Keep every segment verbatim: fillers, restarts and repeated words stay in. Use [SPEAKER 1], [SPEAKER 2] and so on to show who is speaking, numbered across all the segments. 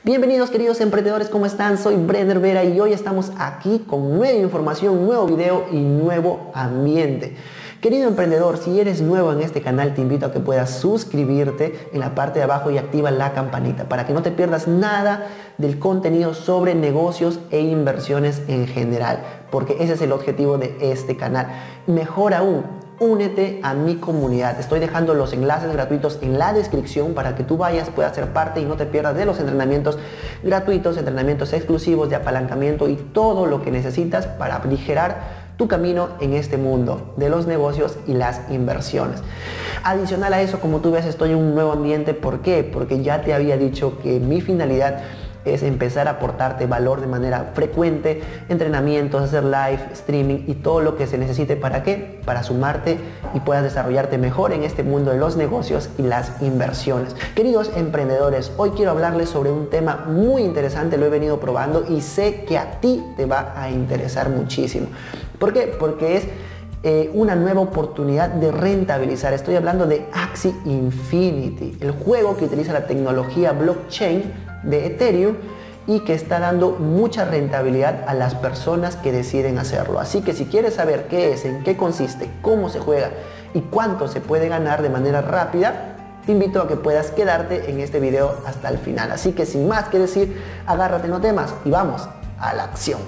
[SPEAKER 1] Bienvenidos queridos emprendedores, ¿cómo están? Soy Brenner Vera y hoy estamos aquí con nueva información, nuevo video y nuevo ambiente. Querido emprendedor, si eres nuevo en este canal, te invito a que puedas suscribirte en la parte de abajo y activa la campanita para que no te pierdas nada del contenido sobre negocios e inversiones en general, porque ese es el objetivo de este canal. Mejor aún, únete a mi comunidad. Estoy dejando los enlaces gratuitos en la descripción para que tú vayas, puedas ser parte y no te pierdas de los entrenamientos gratuitos, entrenamientos exclusivos de apalancamiento y todo lo que necesitas para aligerar tu camino en este mundo de los negocios y las inversiones. Adicional a eso, como tú ves, estoy en un nuevo ambiente. ¿Por qué? Porque ya te había dicho que mi finalidad es empezar a aportarte valor de manera frecuente, entrenamientos, hacer live, streaming y todo lo que se necesite. ¿Para qué? Para sumarte y puedas desarrollarte mejor en este mundo de los negocios y las inversiones. Queridos emprendedores, hoy quiero hablarles sobre un tema muy interesante, lo he venido probando y sé que a ti te va a interesar muchísimo. ¿Por qué? Porque es eh, una nueva oportunidad de rentabilizar. Estoy hablando de Axie Infinity, el juego que utiliza la tecnología blockchain de Ethereum y que está dando mucha rentabilidad a las personas que deciden hacerlo. Así que si quieres saber qué es, en qué consiste, cómo se juega y cuánto se puede ganar de manera rápida, te invito a que puedas quedarte en este video hasta el final. Así que sin más que decir, agárrate, no temas y vamos a la acción.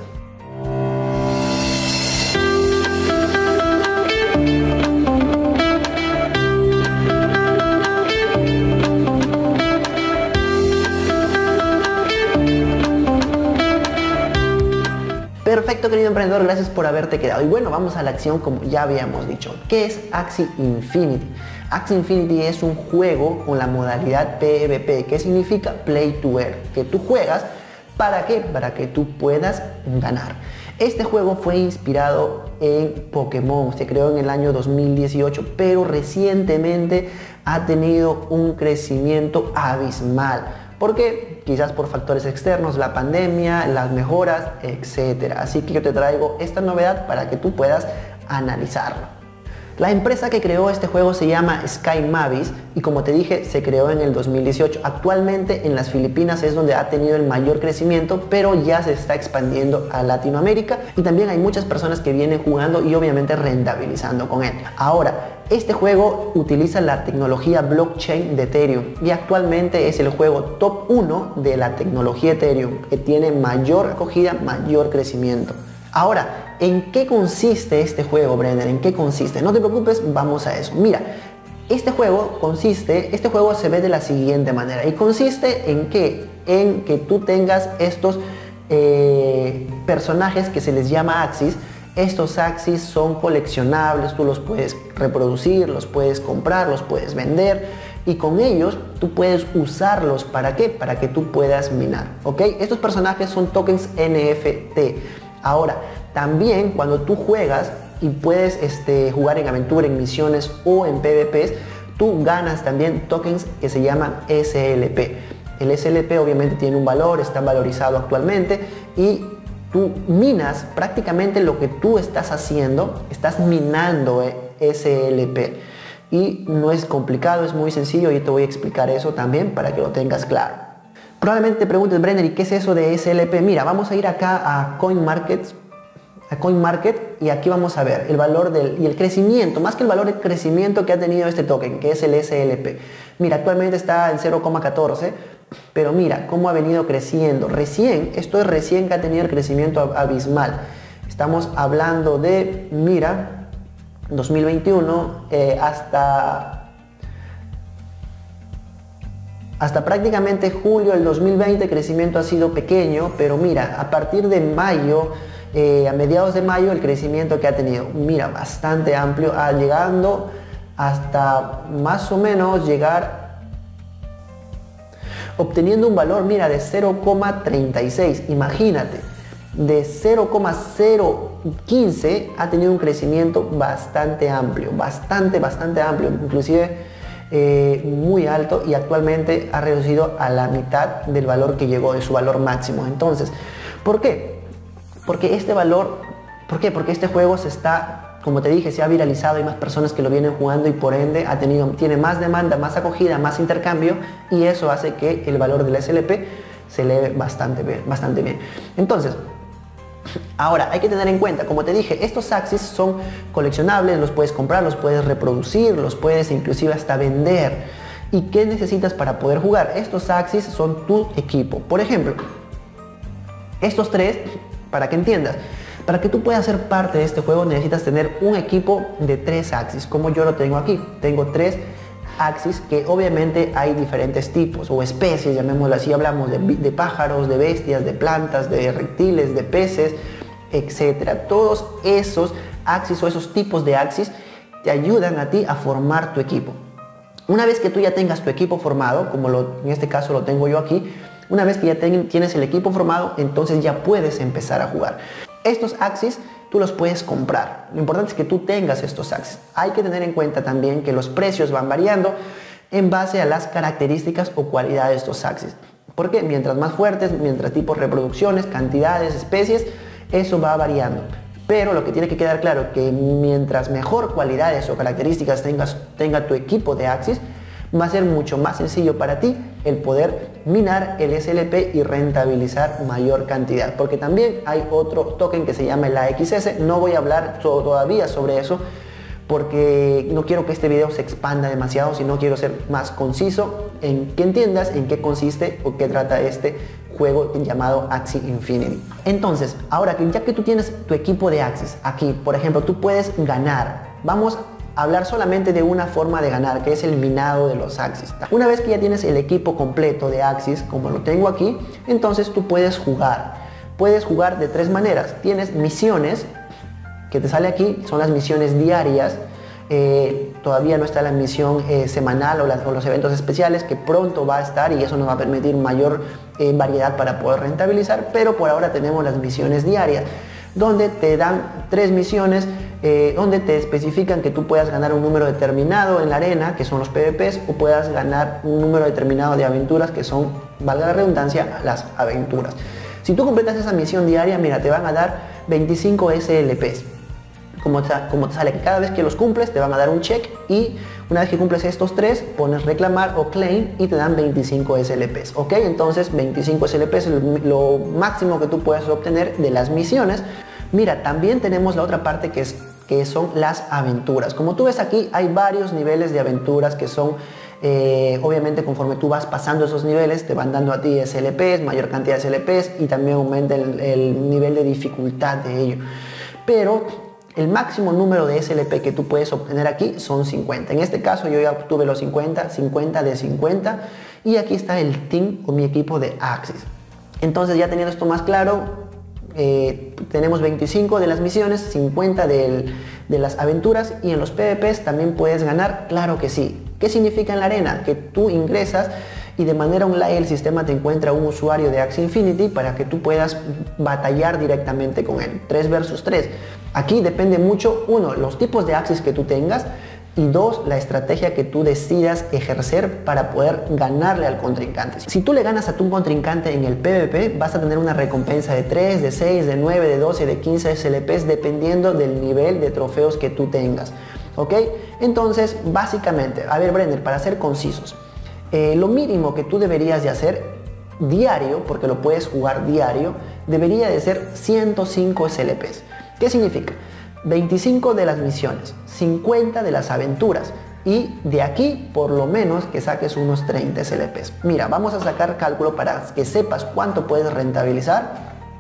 [SPEAKER 1] Perfecto, querido emprendedor, gracias por haberte quedado. Y bueno, vamos a la acción como ya habíamos dicho. ¿Qué es Axie Infinity? Axie Infinity es un juego con la modalidad P V P, que significa Play to Earn, que tú juegas, ¿para qué? Para que tú puedas ganar. Este juego fue inspirado en Pokémon, se creó en el año dos mil dieciocho, pero recientemente ha tenido un crecimiento abismal. ¿Por qué? Quizás por factores externos, la pandemia, las mejoras, etcétera. Así que yo te traigo esta novedad para que tú puedas analizarlo. La empresa que creó este juego se llama Sky Mavis y como te dije, se creó en el dos mil dieciocho. Actualmente en las Filipinas es donde ha tenido el mayor crecimiento, pero ya se está expandiendo a Latinoamérica y también hay muchas personas que vienen jugando y obviamente rentabilizando con él. Ahora, este juego utiliza la tecnología blockchain de Ethereum y actualmente es el juego top uno de la tecnología Ethereum, que tiene mayor acogida, mayor crecimiento. Ahora, ¿en qué consiste este juego, Brenner? ¿En qué consiste? No te preocupes, vamos a eso. Mira, este juego consiste, este juego se ve de la siguiente manera y consiste en que, en que tú tengas estos eh, personajes que se les llama Axies. Estos Axies son coleccionables, tú los puedes reproducir, los puedes comprar, los puedes vender y con ellos tú puedes usarlos. ¿Para qué? Para que tú puedas minar, ¿ok? Estos personajes son tokens N F T. Ahora, también cuando tú juegas y puedes este, jugar en aventura, en misiones o en P V Ps, tú ganas también tokens que se llaman S L P. El S L P obviamente tiene un valor, está valorizado actualmente y tú minas prácticamente lo que tú estás haciendo, estás minando S L P. Y no es complicado, es muy sencillo, yo te voy a explicar eso también para que lo tengas claro. Probablemente te preguntes, Brenner, ¿y qué es eso de S L P? Mira, vamos a ir acá a CoinMarket, a CoinMarket y aquí vamos a ver el valor del, y el crecimiento, más que el valor de crecimiento que ha tenido este token, que es el S L P. Mira, actualmente está en cero coma catorce, pero mira cómo ha venido creciendo. Recién, esto es recién que ha tenido el crecimiento abismal. Estamos hablando de, mira, dos mil veintiuno eh, hasta... Hasta prácticamente julio del dos mil veinte el crecimiento ha sido pequeño, pero mira, a partir de mayo, eh, a mediados de mayo el crecimiento que ha tenido, mira, bastante amplio, ah, llegando hasta más o menos llegar, obteniendo un valor, mira, de cero coma treinta y seis, imagínate, de cero coma cero quince ha tenido un crecimiento bastante amplio, bastante, bastante amplio, inclusive Eh, muy alto y actualmente ha reducido a la mitad del valor que llegó de su valor máximo. Entonces, ¿por qué? Porque este valor, ¿por qué? Porque este juego se está, como te dije, se ha viralizado, hay más personas que lo vienen jugando y por ende ha tenido, tiene más demanda, más acogida, más intercambio y eso hace que el valor del S L P se lee bastante bien, bastante bien. Entonces, ahora hay que tener en cuenta, como te dije, estos Axis son coleccionables, los puedes comprar, los puedes reproducir, los puedes inclusive hasta vender. ¿Y qué necesitas para poder jugar? Estos Axis son tu equipo. Por ejemplo, estos tres, para que entiendas, para que tú puedas ser parte de este juego necesitas tener un equipo de tres Axis, como yo lo tengo aquí. Tengo tres Axis que obviamente hay diferentes tipos o especies, llamémoslo así. Hablamos de, de pájaros, de bestias, de plantas, de reptiles, de peces, etcétera. Todos esos Axis o esos tipos de Axis te ayudan a ti a formar tu equipo. Una vez que tú ya tengas tu equipo formado, como lo, en este caso lo tengo yo aquí, una vez que ya ten, tienes el equipo formado, entonces ya puedes empezar a jugar. Estos Axis tú los puedes comprar. Lo importante es que tú tengas estos Axis. Hay que tener en cuenta también que los precios van variando en base a las características o cualidades de estos Axis. Porque mientras más fuertes, mientras tipos reproducciones, cantidades, especies, eso va variando. Pero lo que tiene que quedar claro es que mientras mejor cualidades o características tengas, tenga tu equipo de Axis, va a ser mucho más sencillo para ti el poder minar el S L P y rentabilizar mayor cantidad. Porque también hay otro token que se llama el A X S. No voy a hablar todavía sobre eso porque no quiero que este video se expanda demasiado, sino quiero ser más conciso en que entiendas en qué consiste o qué trata este juego llamado Axie Infinity. Entonces, ahora que ya que tú tienes tu equipo de Axis aquí, por ejemplo, tú puedes ganar. Vamos a hablar solamente de una forma de ganar, que es el minado de los Axis. Una vez que ya tienes el equipo completo de Axis, como lo tengo aquí, entonces tú puedes jugar. Puedes jugar de tres maneras. Tienes misiones, que te sale aquí, son las misiones diarias. Eh, todavía no está la misión eh, semanal o, la, o los eventos especiales, que pronto va a estar y eso nos va a permitir mayor eh, variedad para poder rentabilizar, pero por ahora tenemos las misiones diarias, donde te dan tres misiones, eh, donde te especifican que tú puedas ganar un número determinado en la arena, que son los P V Ps, o puedas ganar un número determinado de aventuras, que son, valga la redundancia, las aventuras. Si tú completas esa misión diaria, mira, te van a dar veinticinco S L Ps. Como te, como te sale que cada vez que los cumples te van a dar un check, y una vez que cumples estos tres pones reclamar o claim y te dan veinticinco S L Ps. Ok, entonces veinticinco S L Ps es lo máximo que tú puedes obtener de las misiones. Mira, también tenemos la otra parte que, es, que son las aventuras. Como tú ves aquí hay varios niveles de aventuras que son eh, obviamente conforme tú vas pasando esos niveles te van dando a ti S L Ps, mayor cantidad de S L Ps, y también aumenta el, el nivel de dificultad de ello. Pero el máximo número de S L P que tú puedes obtener aquí son cincuenta. En este caso yo ya obtuve los cincuenta, cincuenta de cincuenta, y aquí está el team o mi equipo de Axis. Entonces, ya teniendo esto más claro, eh, tenemos veinticinco de las misiones, cincuenta del, de las aventuras, y en los P V Ps también puedes ganar, claro que sí. ¿Qué significa en la arena? Que tú ingresas y de manera online el sistema te encuentra un usuario de Axie Infinity para que tú puedas batallar directamente con él, tres versus tres. Aquí depende mucho, uno, los tipos de Axis que tú tengas, y dos, la estrategia que tú decidas ejercer para poder ganarle al contrincante. Si tú le ganas a tu contrincante en el P V P, vas a tener una recompensa de tres, de seis, de nueve, de doce, de quince S L Ps, dependiendo del nivel de trofeos que tú tengas. ¿Ok? Entonces, básicamente, a ver, Brenner, para ser concisos, eh, lo mínimo que tú deberías de hacer diario, porque lo puedes jugar diario, debería de ser ciento cinco S L Ps. ¿Qué significa? veinticinco de las misiones, cincuenta de las aventuras, y de aquí por lo menos que saques unos treinta S L Ps. Mira, vamos a sacar cálculo para que sepas cuánto puedes rentabilizar.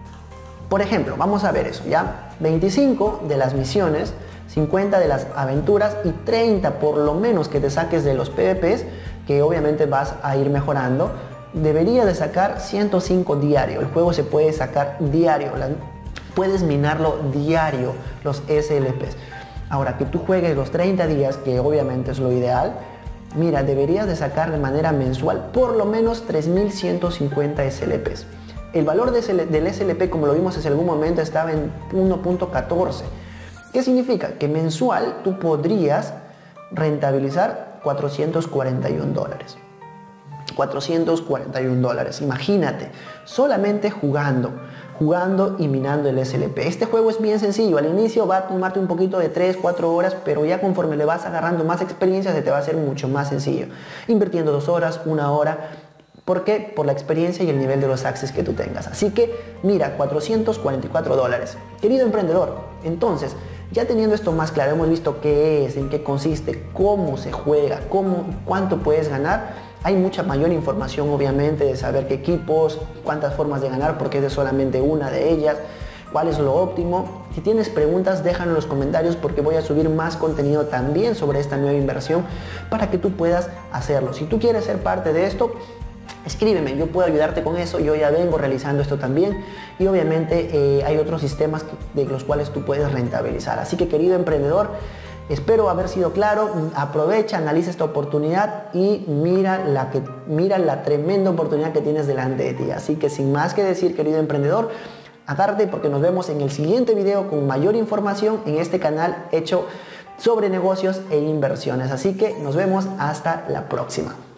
[SPEAKER 1] Por ejemplo, vamos a ver eso, ¿ya? veinticinco de las misiones, cincuenta de las aventuras y treinta por lo menos que te saques de los P V Ps, que obviamente vas a ir mejorando. Debería de sacar ciento cinco diario. El juego se puede sacar diario. La, puedes minarlo diario, los S L Ps. Ahora, que tú juegues los treinta días, que obviamente es lo ideal, mira, deberías de sacar de manera mensual por lo menos tres mil ciento cincuenta S L Ps. El valor de del S L P, como lo vimos hace algún momento, estaba en uno punto catorce. ¿Qué significa? Que mensual tú podrías rentabilizar cuatrocientos cuarenta y un dólares. cuatrocientos cuarenta y un dólares, imagínate, solamente jugando. jugando y minando el S L P. Este juego es bien sencillo. Al inicio va a tomarte un poquito de tres, cuatro horas, pero ya conforme le vas agarrando más experiencia se te va a hacer mucho más sencillo. Invirtiendo dos horas, una hora, ¿Por qué? Por la experiencia y el nivel de los Axis que tú tengas. Así que mira, cuatrocientos cuarenta y cuatro dólares. Querido emprendedor, entonces, ya teniendo esto más claro, hemos visto qué es, en qué consiste, cómo se juega, cómo, cuánto puedes ganar. Hay mucha mayor información, obviamente, de saber qué equipos, cuántas formas de ganar, porque es solamente una de ellas, cuál es lo óptimo. Si tienes preguntas, déjalo en los comentarios porque voy a subir más contenido también sobre esta nueva inversión para que tú puedas hacerlo. Si tú quieres ser parte de esto, escríbeme, yo puedo ayudarte con eso. Yo ya vengo realizando esto también y obviamente eh, hay otros sistemas que, de los cuales tú puedes rentabilizar. Así que, querido emprendedor, espero haber sido claro. Aprovecha, analiza esta oportunidad y mira la, que, mira la tremenda oportunidad que tienes delante de ti. Así que sin más que decir, querido emprendedor, agárrate porque nos vemos en el siguiente video con mayor información en este canal hecho sobre negocios e inversiones. Así que nos vemos hasta la próxima.